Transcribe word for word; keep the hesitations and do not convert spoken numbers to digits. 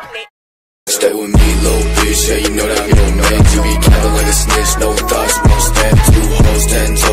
Stay with me, little bitch, yeah, you know that I'm your man. You be capping like a snitch, no thoughts, won't stand. Two hoes, ten times.